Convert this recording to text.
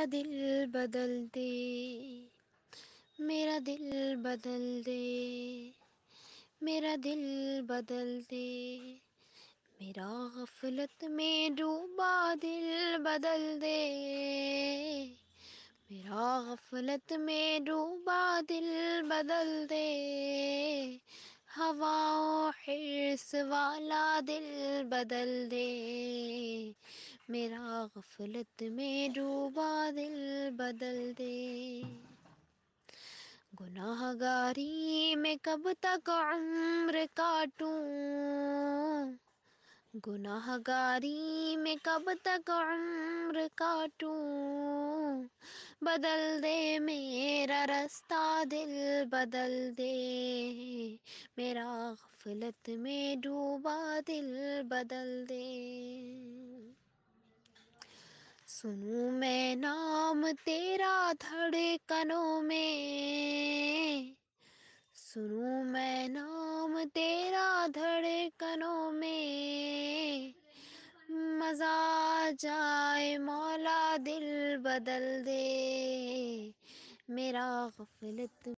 دل بدل دے، میرا دل بدل دے، میرا دل بدل دے، میرا غفلت میں ڈوبا دل بدل دے، میرا غفلت میں ڈوبا دل بدل دے، ہوا و حرص والا دل بدل دے، میرا غفلت میں ڈوبا دل بدل دے۔ گناہ گاری میں کب تک عمر کاٹوں، گناہ گاری میں کب تک عمر کاٹوں، بدل دے میرا رستہ دل بدل دے، میرا غفلت میں ڈوبا دل بدل دے۔ سنوں میں نام تیرا دھڑکنوں میں، سنوں میں نام تیرا دھڑکنوں میں، مزہ آ جائے مولا دل بدل دے، میرا غفلت